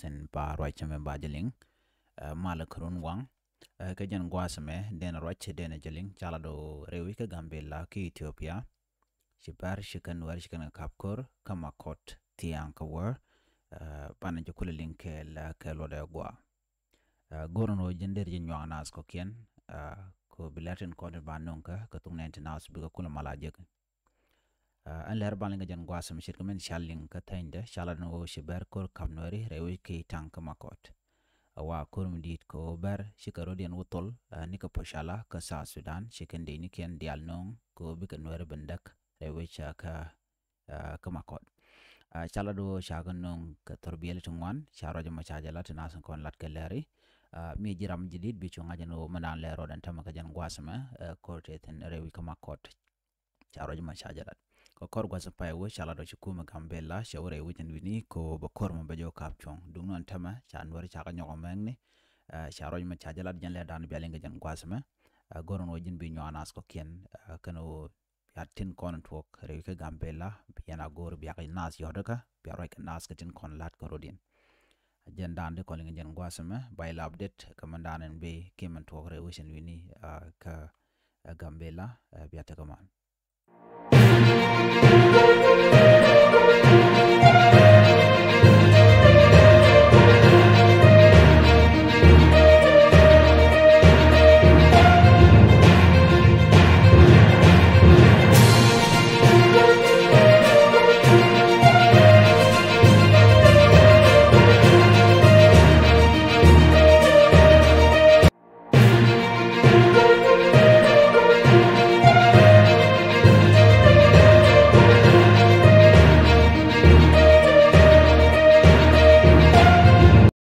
ten ba roichame ba jeling malakrun wang ka jan gwasme den roiche den jeling chala do rewi ka Gambela ki Ethiopia shibar shikan war shikan kapkor kama kot tiang ka war panan jukule linke la ka loda gwa gorono jender jinwa nas ko kien ko bilatin ko de banonka ka tung nente nas bi ka kula malaje an ler balinga jan gwasam shirkamen shalling ka tande shalano shibar kor kamnori rewi ki tank makot wa kurum dit ko ber shikarodian wutol nika poshala ka sa Sudan shikende ni ken dial nong ko bi kan wer bendak rewi cha ka makot chalado shagan nong ka torbiyel tungwan sharo jama chajala tanasan kon lat keleri mi jiram jidid bi chunga jano manan lero dan tamaka jan gwasama ko ten rewi ka makot sharo jama chajala ko kor gwasa pay wo shala do chukuma Gambela shawre wujen wini ko bokor mo bejo kapchong dung non tama chan wori chaka nyoko mengne sharo ma chajala jan le dan bialenga jan gwasama goron wojin bi nyanas ko kien kano yatin kon tok rewi ka Gambela yana gor biya nas yodoka biya roy ka nas katin kon lat ko rodin jan dan de ko linga jan gwasama bay la update kamandanen be keman tok rewi sen wini ka Gambela biya ta kaman